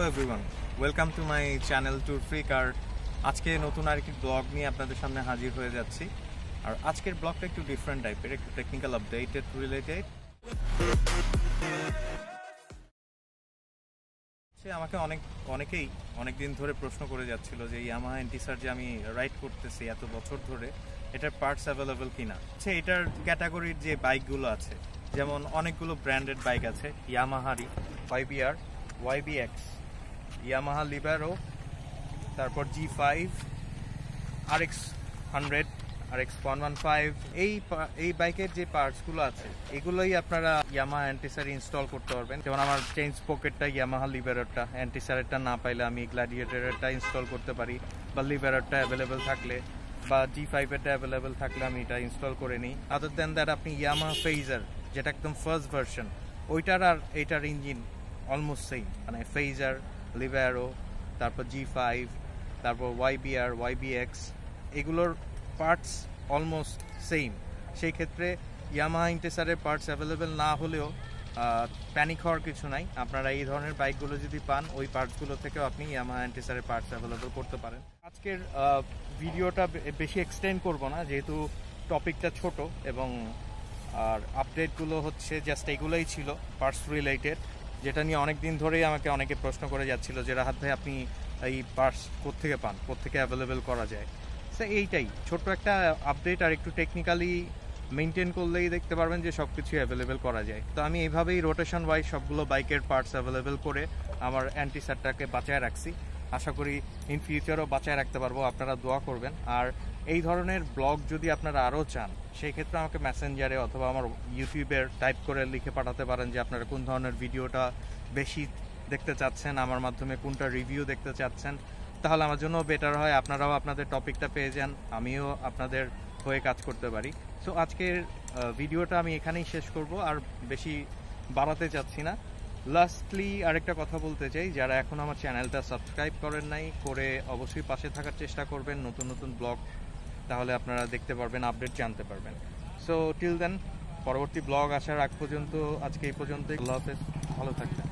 Everyone, welcome to my channel tour freak. আর আজকে নতুন আরেকটি ব্লগ নিয়ে আপনাদের সামনে হাজির হয়ে যাচ্ছি। আর আজকের ব্লগটা একটু ডিফারেন্ট টাইপের, একটু টেকনিক্যাল আপডেটেড রিলেটেড। আমাকে অনেকেই অনেক দিন ধরে প্রশ্ন করে যাচ্ছিল যে ইয়ামাহা এন্টিসার যে আমি রাইড করতেছি এত বছর ধরে, এটার পার্টস অ্যাভেলেবেল কিনা। এটার ক্যাটাগরির যে বাইকগুলো আছে, যেমন অনেকগুলো ব্র্যান্ডেড বাইক আছে ইয়ামাহারই, YBR, YBX, ইয়ামাহা লিবারো, তারপর G5, RX100, RX115। এই বাইকের যে পার্টসগুলো আছে এগুলোই আপনারা ইয়ামাহা এন্টিসার ইনস্টল করতে পারবেন। যেমন আমার চেইন স্পকেটটা ইয়ামাহা লিবারোটা, এন্টিসারেরটা না পাইলে আমি গ্ল্যাডিয়েটরেরটা ইনস্টল করতে পারি, বা লিবারোটা অ্যাভেলেবেল থাকলে বা G5-এরটা অ্যাভেলেবেল থাকলে আমি এটা ইনস্টল করে নিই। আদার দেন দ্যাট আপনি ইয়ামাহা ফেজার, যেটা একদম ফার্স্ট ভার্সন, ওইটার আর এইটার ইঞ্জিন অলমোস্ট সেম, মানে ফেজার, লিবারো, তারপর G5, তারপর YBR, YBX, এগুলোর পার্টস অলমোস্ট সেম। সেই ক্ষেত্রে ইয়ামাহা এন্টিসারের পার্টস অ্যাভেলেবেল না হলেও প্যানিক হওয়ার কিছু নাই। আপনারা এই ধরনের বাইকগুলো যদি পান, ওই পার্টসগুলো থেকেও আপনি ইয়ামাহা এন্টিসারের পার্টস অ্যাভেলেবেল করতে পারেন। আজকের ভিডিওটা বেশি এক্সটেন্ড করব না, যেহেতু টপিকটা ছোট, এবং আর আপডেটগুলো হচ্ছে জাস্ট এগুলোই ছিল পার্টস রিলেটেড, যেটা নিয়ে অনেক দিন ধরেই আমাকে অনেকে প্রশ্ন করে যাচ্ছিল যে রাহাত ভাই আপনি এই পার্টস কোত্থেকে পান, কোত্থেকে অ্যাভেলেবেল করা যায়। সো এইটাই ছোট্ট একটা আপডেট, আর একটু টেকনিক্যালি মেনটেন করলেই দেখতে পারবেন যে সব কিছু অ্যাভেলেবেল করা যায়। তো আমি এইভাবেই রোটেশন ওয়াইজ সবগুলো বাইকের পার্টস অ্যাভেলেবেল করে আমার এন্টিসারটাকে বাঁচায় রাখছি। আশা করি ইন ফিউচারও বাঁচায় রাখতে পারবো, আপনারা দোয়া করবেন। আর এই ধরনের ব্লগ যদি আপনারা আরও চান, সেই ক্ষেত্রে আমাকে মেসেঞ্জারে অথবা আমার ইউটিউবের টাইপ করে লিখে পাঠাতে পারেন যে আপনারা কোন ধরনের ভিডিওটা বেশি দেখতে চাচ্ছেন, আমার মাধ্যমে কোনটা রিভিউ দেখতে চাচ্ছেন। তাহলে আমার জন্য বেটার হয়, আপনারাও আপনাদের টপিকটা পেয়ে যান, আমিও আপনাদের হয়ে কাজ করতে পারি। সো আজকের ভিডিওটা আমি এখানেই শেষ করব, আর বেশি বাড়াতে চাচ্ছি না। লাস্টলি আরেকটা কথা বলতে চাই, যারা এখন আমার চ্যানেলটা সাবস্ক্রাইব করেন নাই, করে অবশ্যই পাশে থাকার চেষ্টা করবেন, নতুন নতুন ব্লগ তাহলে আপনারা দেখতে পারবেন, আপডেট জানতে পারবেন। সো টিল দেন, পরবর্তী ব্লগ আসার আগ পর্যন্ত আজকে এই পর্যন্তই। আল্লাহ হাফেজ, ভালো থাকবেন।